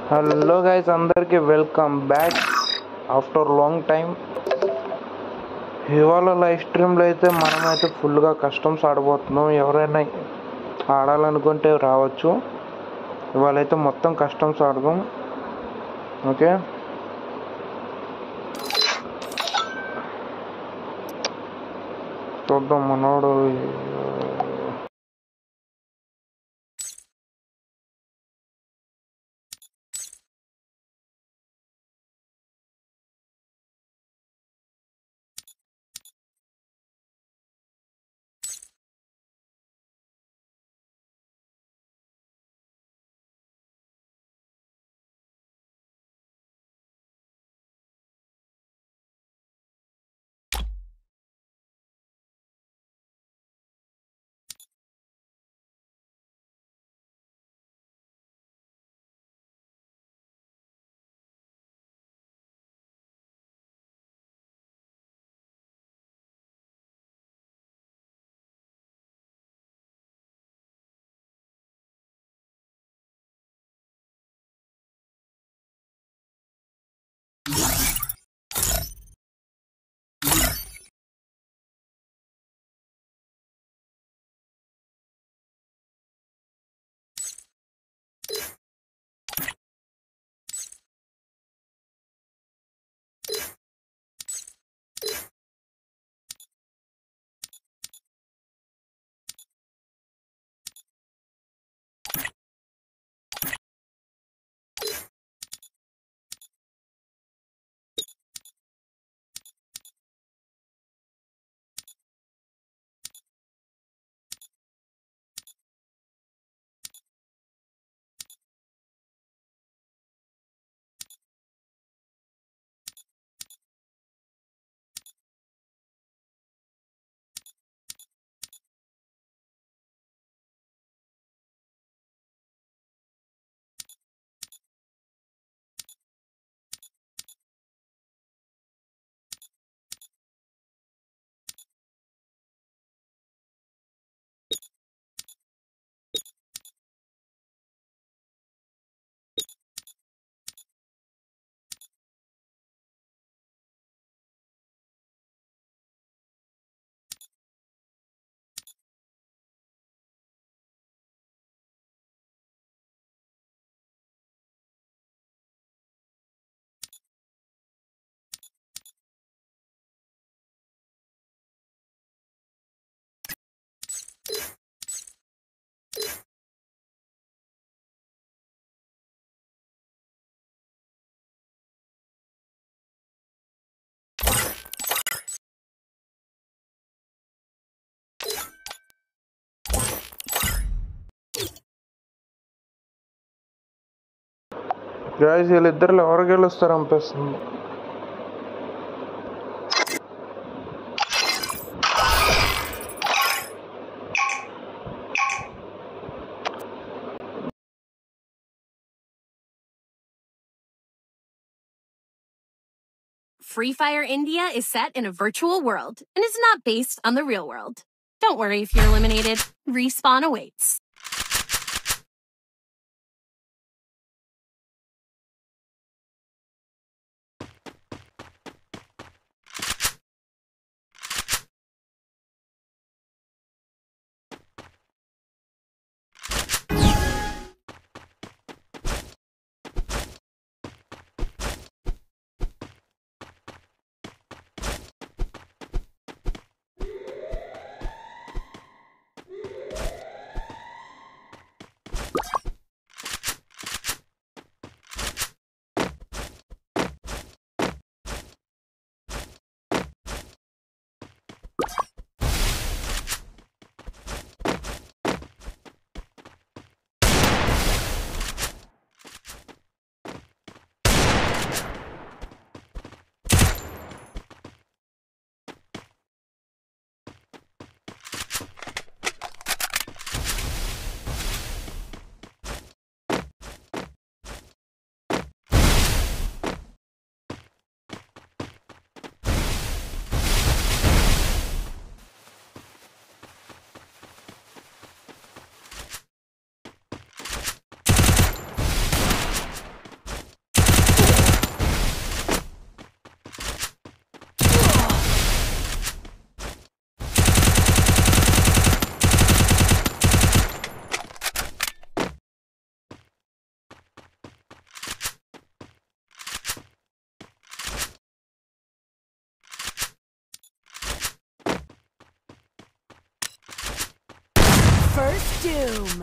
Hello guys, అందరికీ welcome back after long time. ఇవాళ live స్ట్రీమ్లో అయితే మనమైతే ఫుల్గా కస్టమ్స్ ఆడబోతున్నాం. ఎవరైనా ఆడాలనుకుంటే రావచ్చు. ఇవాళైతే మొత్తం కస్టమ్స్ ఆడదాం. ఓకే, చూద్దాం మనోడు. గాయస్, వీళ్ళిద్దరు ఎవరు గెలుస్తారు అనిపిస్తుంది. Free Fire India is set in a virtual world and is not based on the real world. Don't worry if you're eliminated. Respawn awaits. First Doom.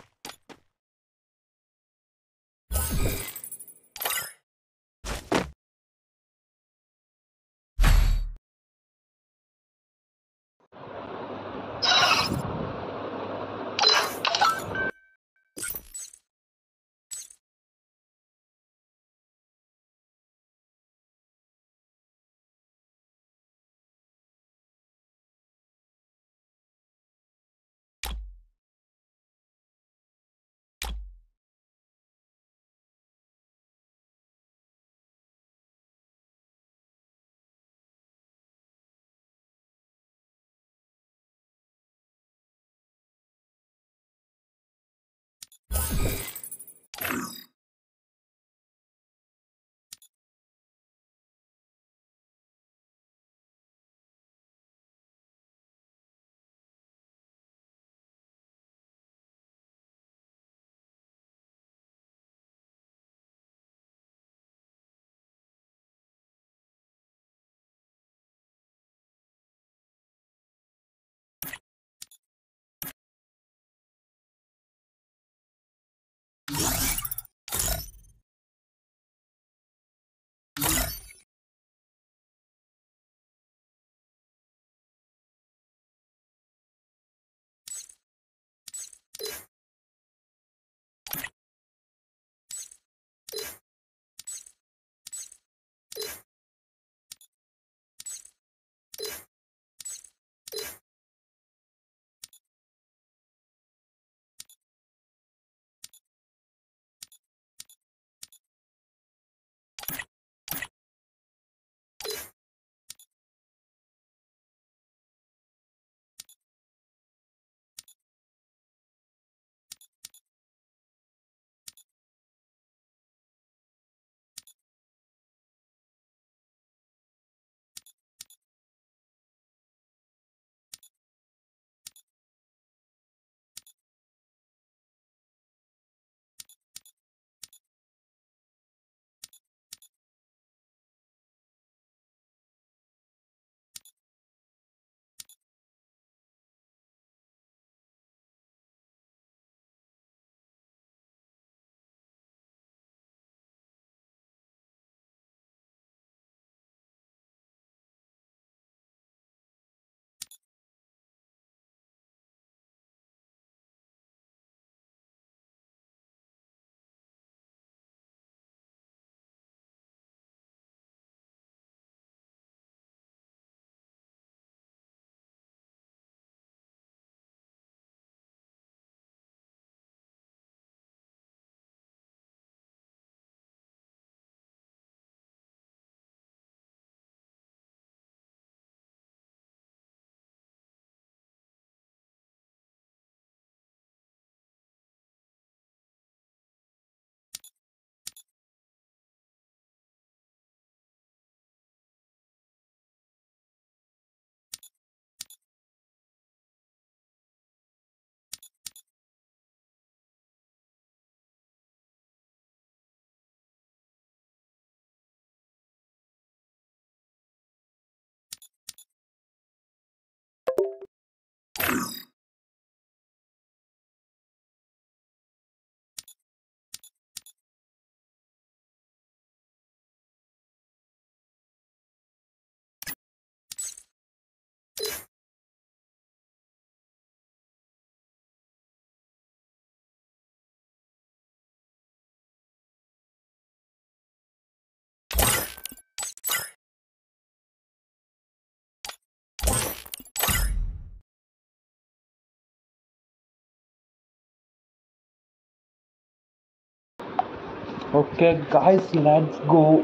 Okay, guys, let's go.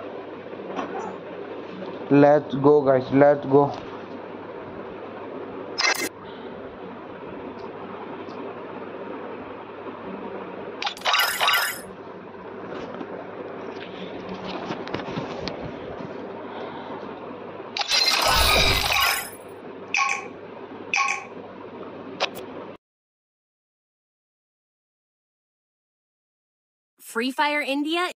Let's go, guys. Let's go. Free Fire India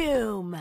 Doom.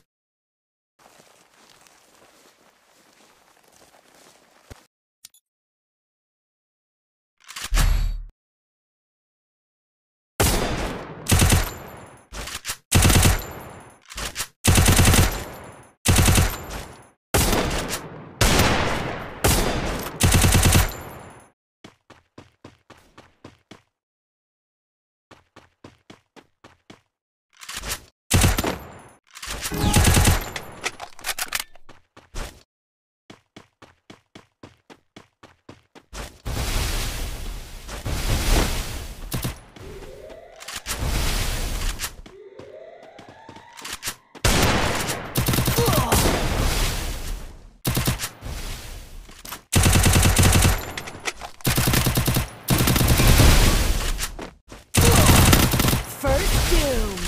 First Doom.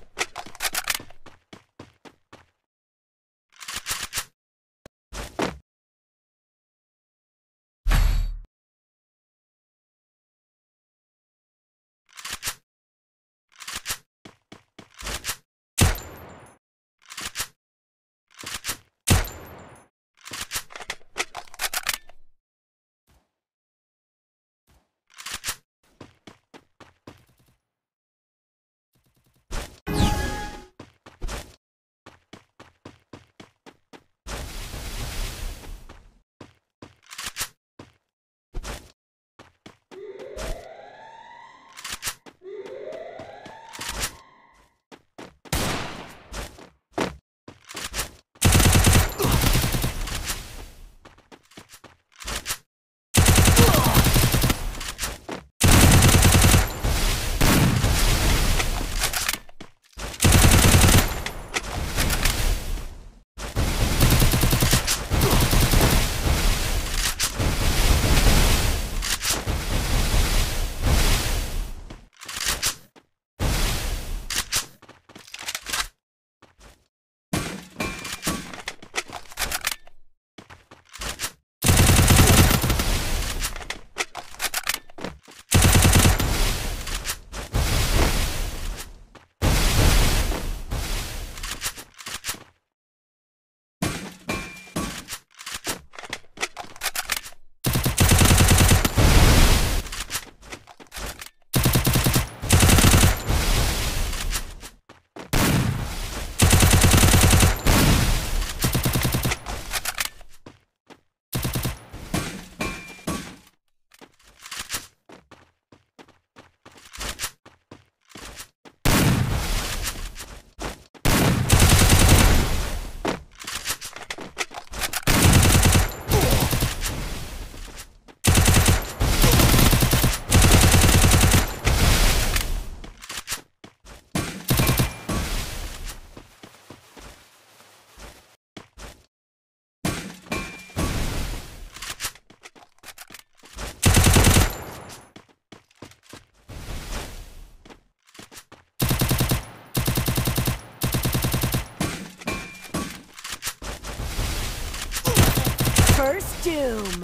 First Doom.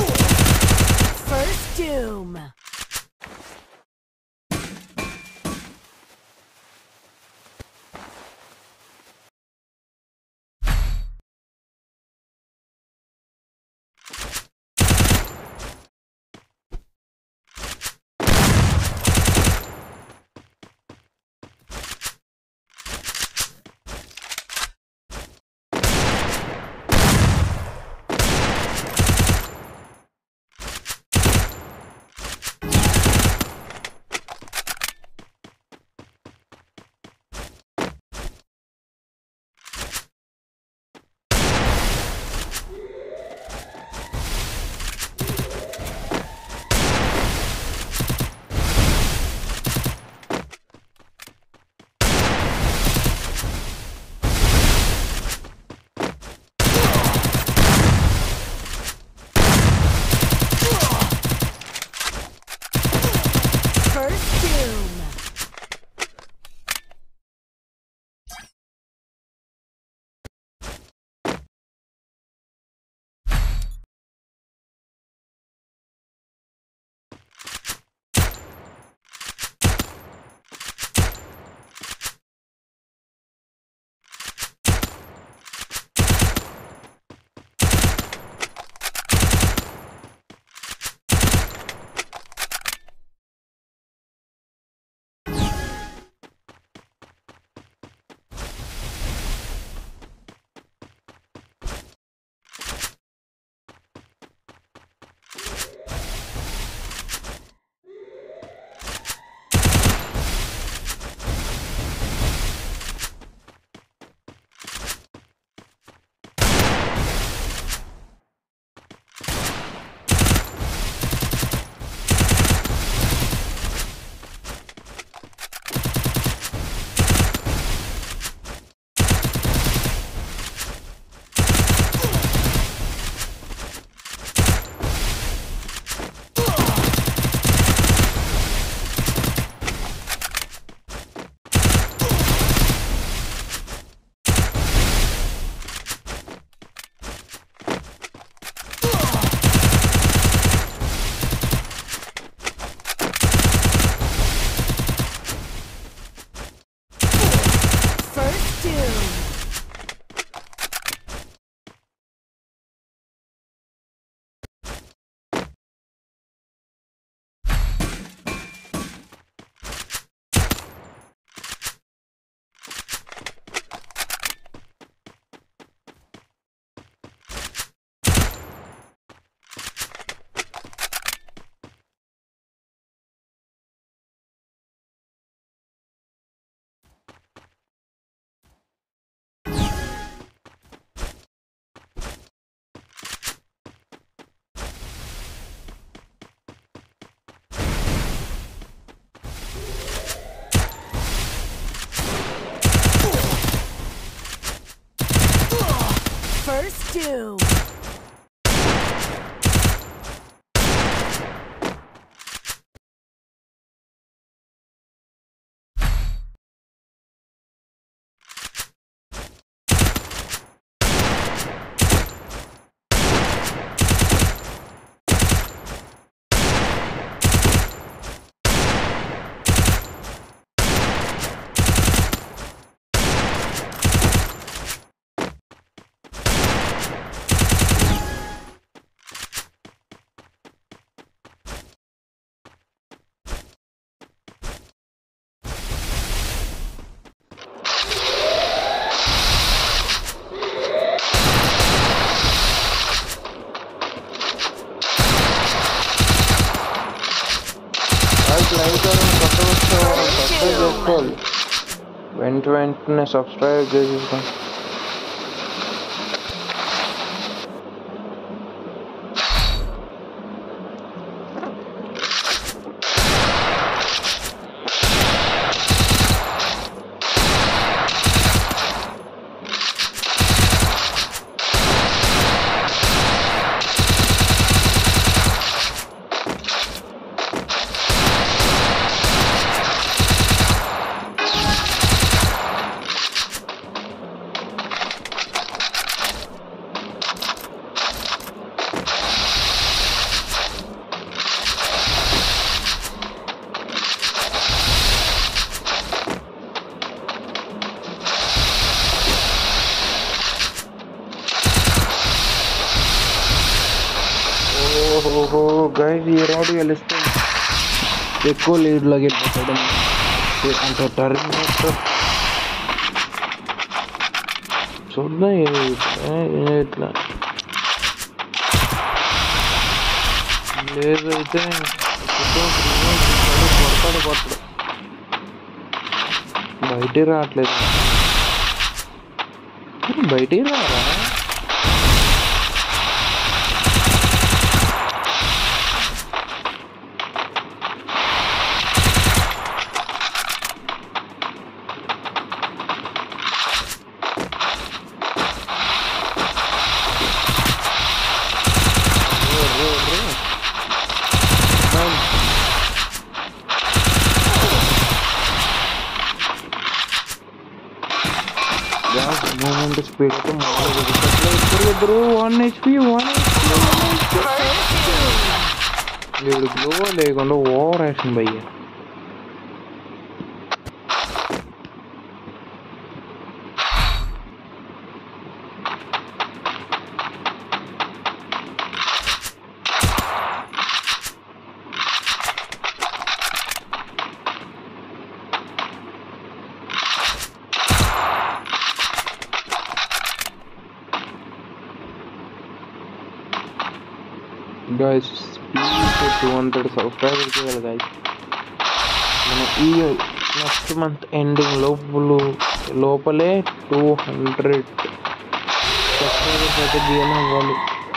Doom. First doom. వెంటనే subscribe చేసేసుకోండి. ఓహో guys, ఈ round గెలిస్తే ఎక్కువ లీడ్లోకి వెళ్ళిపోతాడు. అంటే terminator చూద్దాం ఇట్లా లేదైతే కొడతాడు బయటికి రావట్లేదు. బయటికి రారా? మూమెంట్ స్పీడ్ అయితే ఇద్దరు 1 HP వీడు గ్లో లేకుండా ఓవర్ యాక్షన్ భయ్య. Guys, please 200 subscribers చేయాలి guys. మనం ఈ నెక్స్ట్ మంత్ ఎండింగ్ లోపలే 200 సబ్స్క్రైబర్స్ అయితే గెయిన్ అవ్వాలి.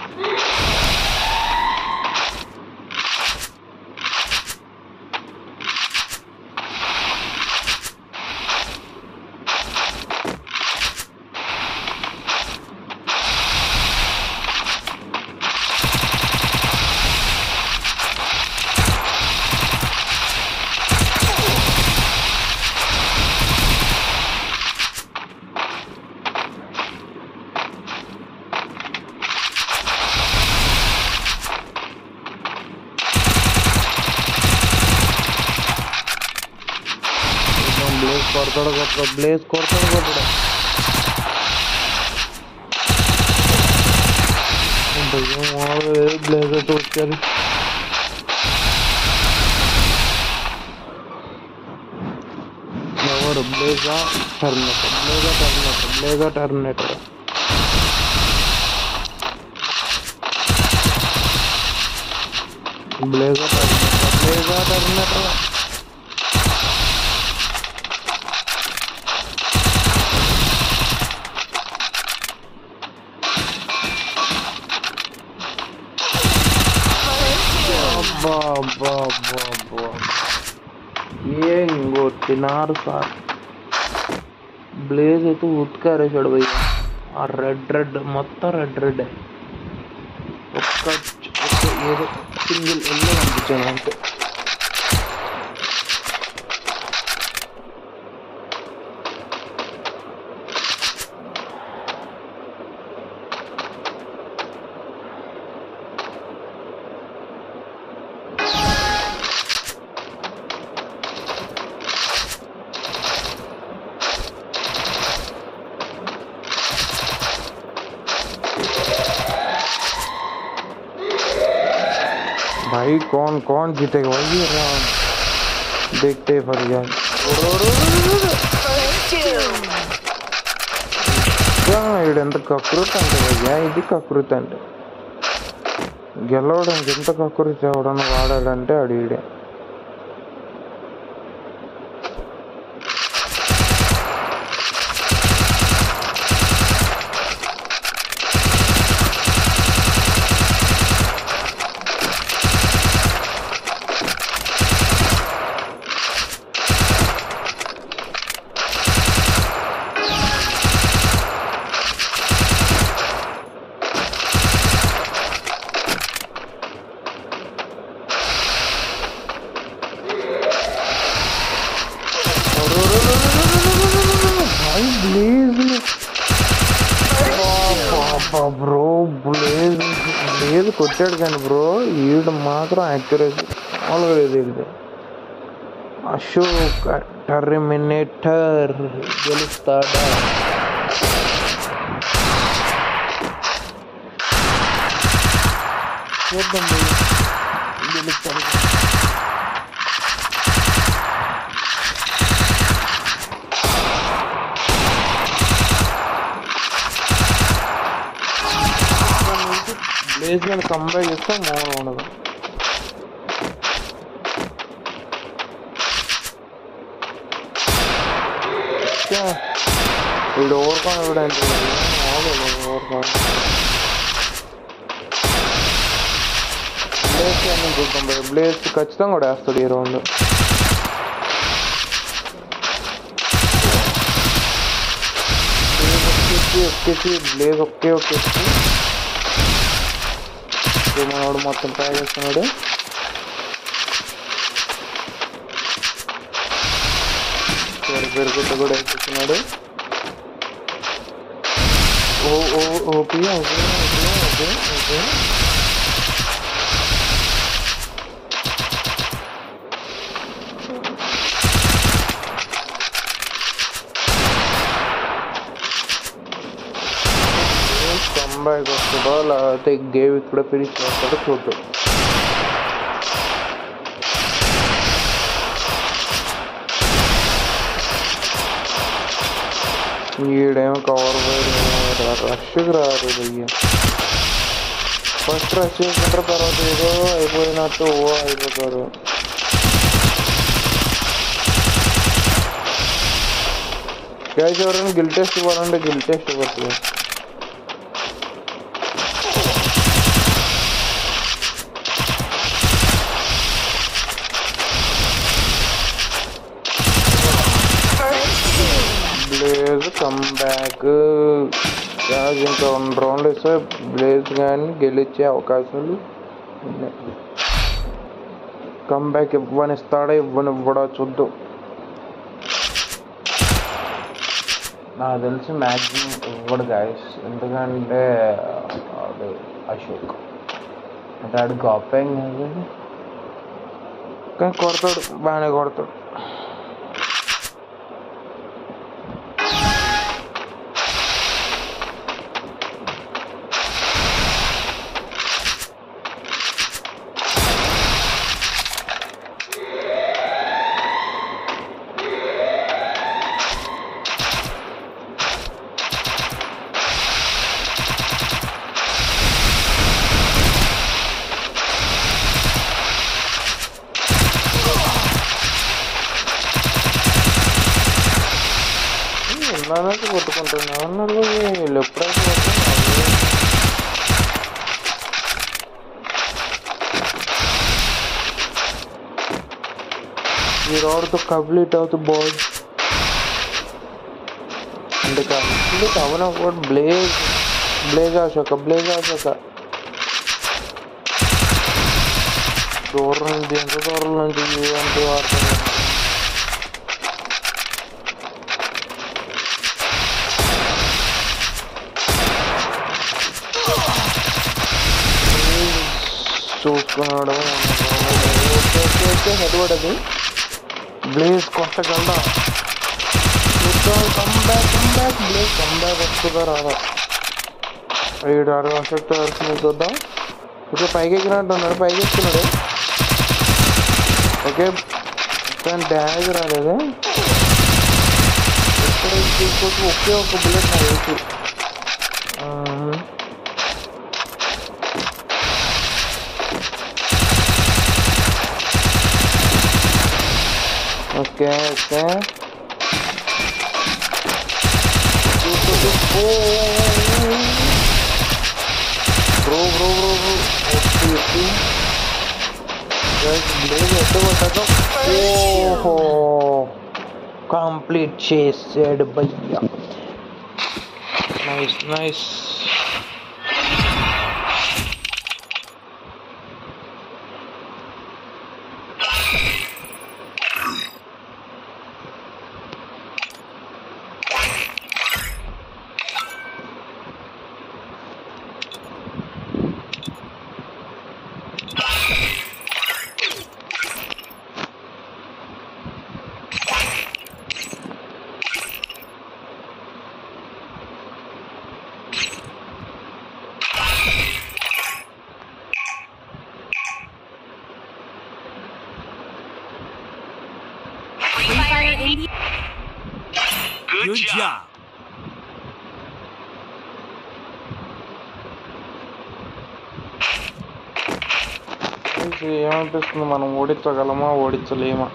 బ్లేజ్ కొడతాడు బ్లేజ్ అయితే వచ్చారు. ఎవరు బ్లేజా టర్మినేటర్ ఏం కొట్టినారు సార్. బ్లేజ్ అయితే ఉత్కారేసాడు భయ్య. ఆ రెడ్ మొత్తం రెడ్ ఒక్క ఏదో సింగిల్ ఎల్లో పంపించాను అంతే. भाई कौन जीतेगा भाई ये राउंड, देखते पड़ जाए। ఎంత కకృతి అంటే భయ్యా, ఇది కకృతి అంటే గెలవడానికి ఎంత కకృతి ఎవడన్నా వాడాడంటే అడిగిడే. బ్రో బ్లేజ్ కొట్టాడు కానీ బ్రో ఈడు మాత్రం యాక్యురసీ మామూలుగా లేదు. ఇది అశోక్ టర్మినేటర్ గెలుస్తాడా? చూద్దాం గెలుస్తాడు. బ్లేజ్ మీద కంబ్యాక్ చేస్తే మామూలుగా ఉండదు. వీడు ఓవర్కాన్ఫిడెంట్ బ్లేజ్ అని చూద్దాం. బ్లేజ్ ఖచ్చితంగా కూడా వేస్తాడు ఈ రౌండ్. బ్లేజ్ ఒకే మనోడు మొత్తం ట్రై చేస్తున్నాడు. పెరుగుతో కూడా వేస్తున్నాడు. ఓకే కంబ్యాక్ వస్తుందో లేకపోతే గేమ్ ఇక్కడ ఫినిష్ చేస్తాడో చూద్దాం. ఈడేమో కవర్ రష్కి రాదు భయ్య. ఫస్ట్ రష్ చేసుకుంటారు, తర్వాత ఏదో అయిపోయినట్టు అయిపోతారు. గ్యాస్ ఎవరైనా గిల్ టెస్ట్ ఇవ్వాలంటే గిల్ టెస్ట్ ఇవ్వట్లేదు. బ్లేజ్ కంబ్యాక్ ఇంకా 1 రౌండ్ ఇస్తే బ్లేజ్ కానీ గెలిచే అవకాశాలు ఉన్నాయి. కంబ్యాక్ ఇవ్వనిస్తాడా ఇవ్వడా చూద్దాం. నాకు తెలిసి మ్యాక్సిమం ఇవ్వడు గాయస్, ఎందుకంటే అది అశోక్ అంటే ఆడు గొప్పేం కాదు కానీ కొడతాడు, బాగానే కొడతాడు. ఉన్నానైతే కొట్టుకుంటున్నా అన్నారు వీళ్ళు ఎప్పుడైతే ఈ రోడ్తో కంప్లీట్ అవుతుంది బాయ్. అందుకే అవును కూడా బ్లేజ్ అశోక దూరం నుంచి ఎంత దూరం నుంచి అంటూ వాడుతున్నాను. చూసుకున్నాడు. హెడ్ పడది బ్లేజ్ కొట్టగలడా? కమ్బ్యాక్ బ్లేజ్ కమ్బ్యాక్ వస్తుందా రాదా? 7-6 అశోక్తో వస్తుంది చూద్దాం. ఓకే పైకి ఎక్కినట్టున్నాడు, పైకి ఎక్కుతున్నాడు. ఓకే కానీ డ్యామేజ్ రాలేదు. ఎక్కడ తీసుకోవచ్చు? ఒకే ఒక బుల్లెట్ నా వేసి. ఓకే బ్రో ఓహో కంప్లీట్ చేసాడు భయ్యా. నైస్. Good job. ఏమనిపిస్తుంది, మనం ఓడించగలమా ఓడించలేమా?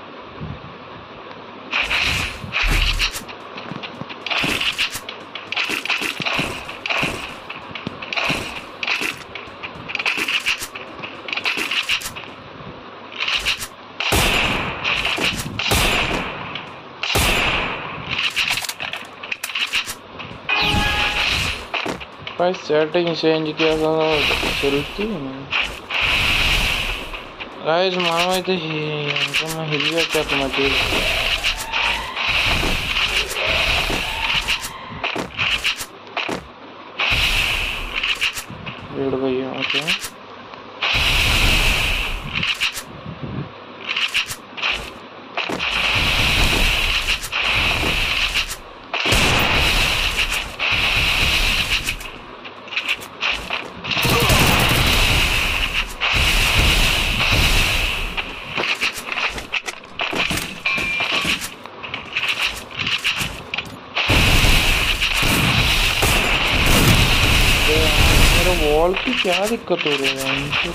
सेटिंग चेंज किया था चलती गाइस मानवाइతే ఇంకా హిలియా క్యాప్ మధ్య వీడు భయ్యా. ఓకే वॉल की क्या दिक्कत हो रही है इनसे?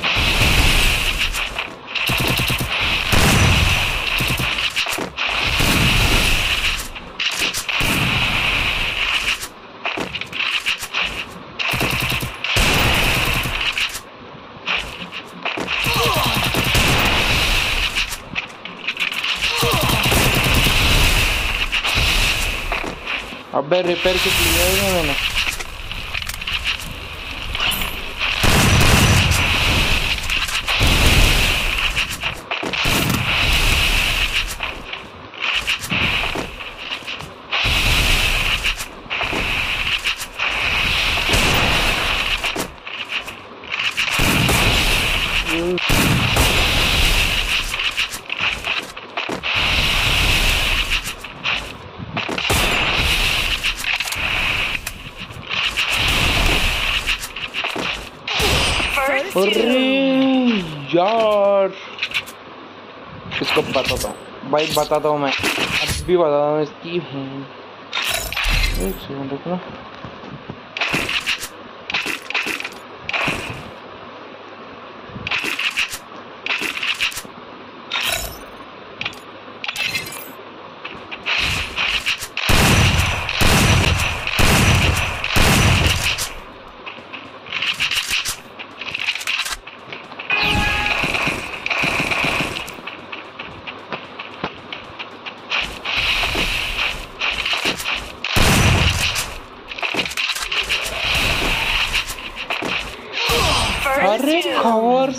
अबे रिपेयर किट लिया है मैंने. अरे यार इसको बताता हूँ भाई, बताता हूँ मैं अभी बताता हूँ इसकी. एक सेकंड रुकना.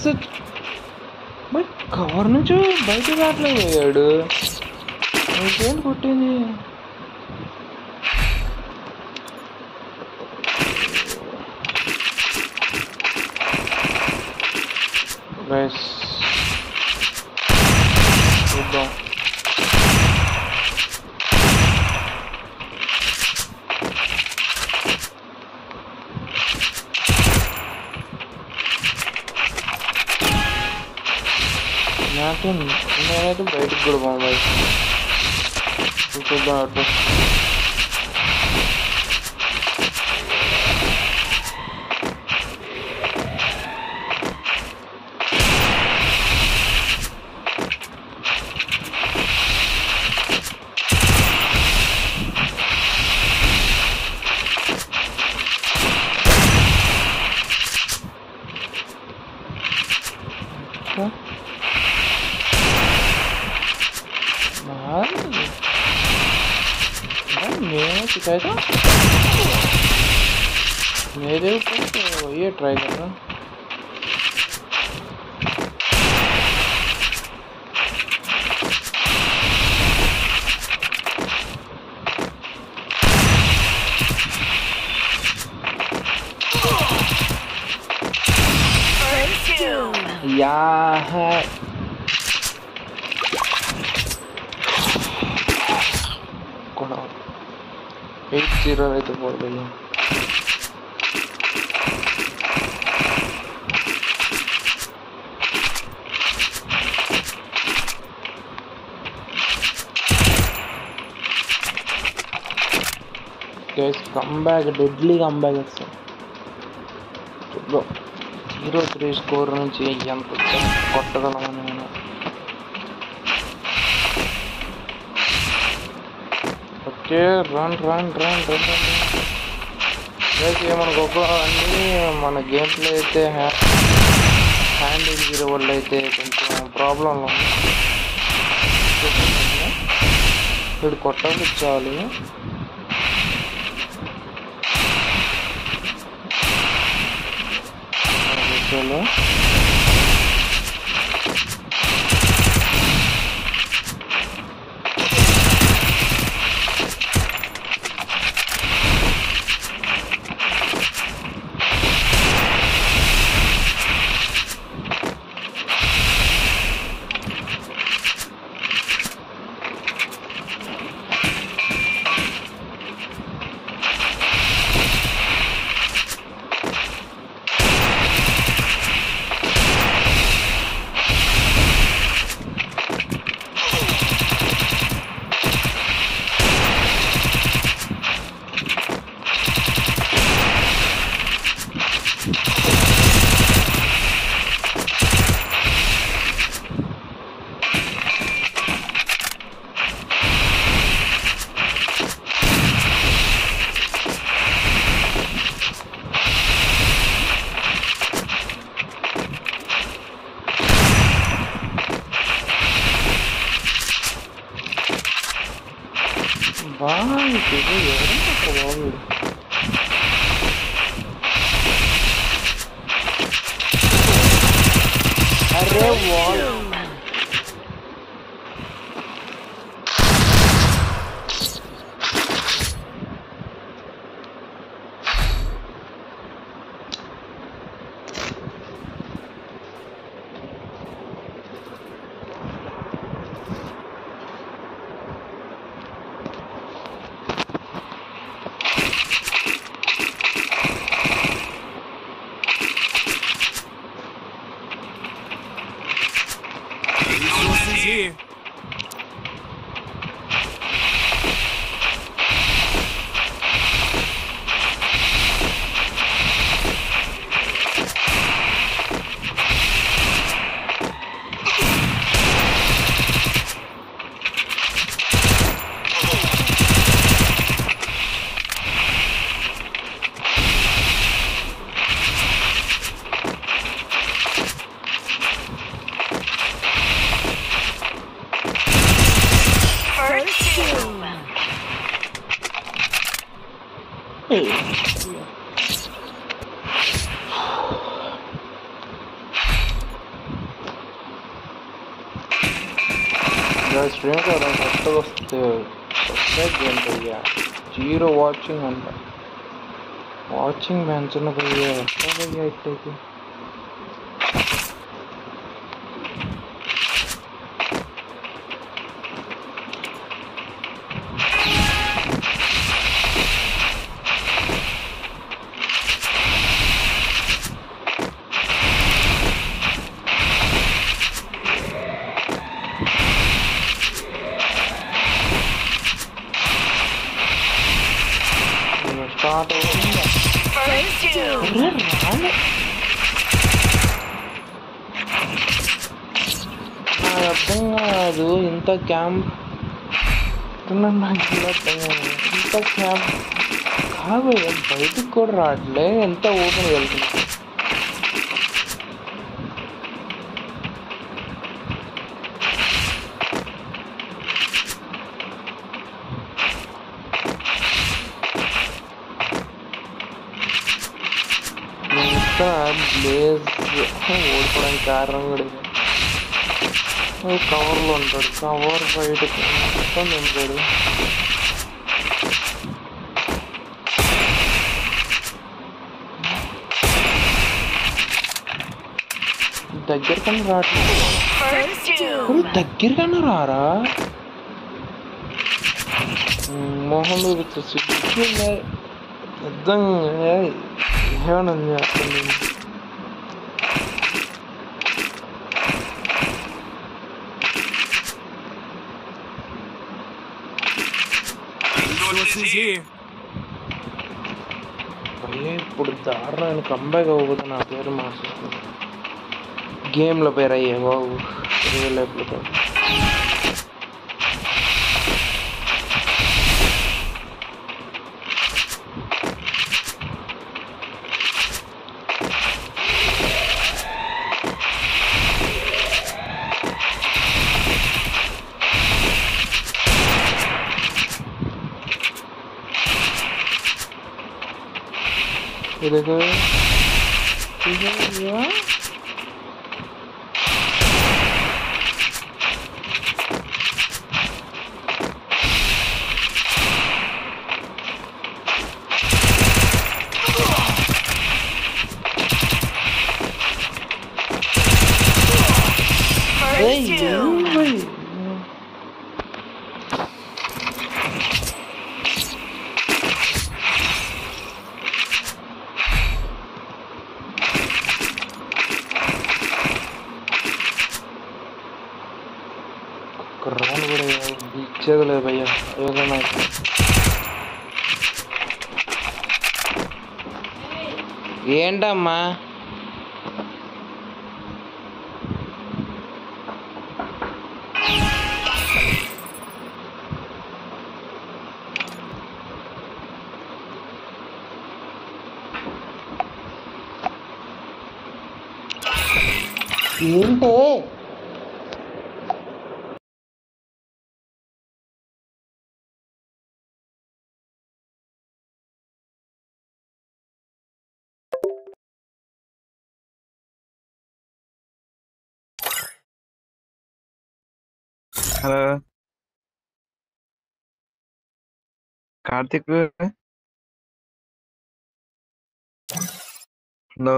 మరి కవర్ నుంచి బయట రావట్లేదు పోయాడు. ఇంకేం కొట్టింది? గైస్ చూద్దాం. నేనైతే బయటకు కూడా బాగుంది. చూద్దాం అటు. शिकायत मेरे ऊपर तो ये ट्राई कर रहा. या है 8-0 అయితే పోలేదు. గైస్ కమ్బ్యాక్, డెడ్లీ కమ్బ్యాక్ వస్తాం. చూద్దాం 0-3 స్కోర్ నుంచి ఎంత కొట్టగలమని. నేను ఓకే, రన్ ఏమనుకోక అన్నీ మన గేమ్ ప్లే అయితే హ్యాండ్ ఇంజరీ వల్ల అయితే కొంచెం ప్రాబ్లంలో ఉంది. వీడు కొట్టాలి చాలు. अरे वाह here. స్ట్రీమ్ కదా కొత్తగా వస్తే గేమ్ భయ్యా 0 వాచింగ్ అంట వాచింగ్ పెంచిన భయ్యా ఎట్లా భయ్యా ఇట్టయితే స్టార్ట్ అవుతుంది నాకు అర్థం కాదు ఇంత క్యాంప్ నాకు ఇలా అర్థం కాదు ఇంత క్యాంప్ కాదు బయటికి కూడా రావట్లే ఎంత ఓపెన్ వెళ్తుంది బ్లేజ్ ఓడిపోవడానికి కారణం కూడా కవర్లో ఉంటాడు కవర్ బయటకు మొత్తం ఉంటాడు దగ్గరకన్నా రావట్లేదు దగ్గరకన్నా రారా మోహన్ చూపించే అర్థం ఏమన్నా చేస్తుంది Resources here. ఇప్పుడు దారుణమైన కంబ్యాక్ అవ్వకపోతే నా పేరు మార్చేస్తుంది గేమ్లో పేరు అయ్యే బాబు రియల్ లైఫ్లో కాదు ఇదిగో రాను కూడా ఇచ్చేది లేదు భయ్యా ఏదైనా ఏంటమ్మా ఏంటే hello Karthik hello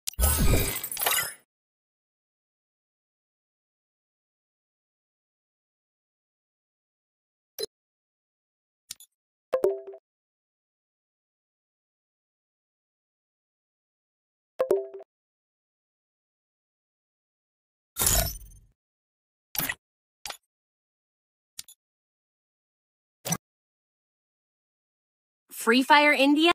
Free Fire India?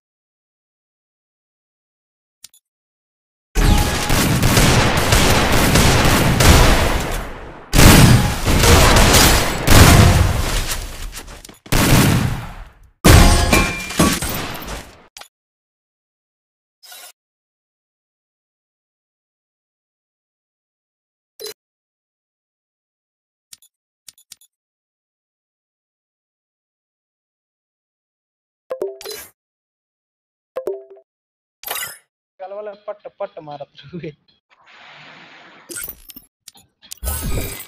కలవల పట్ట పట్ట మారచ్చు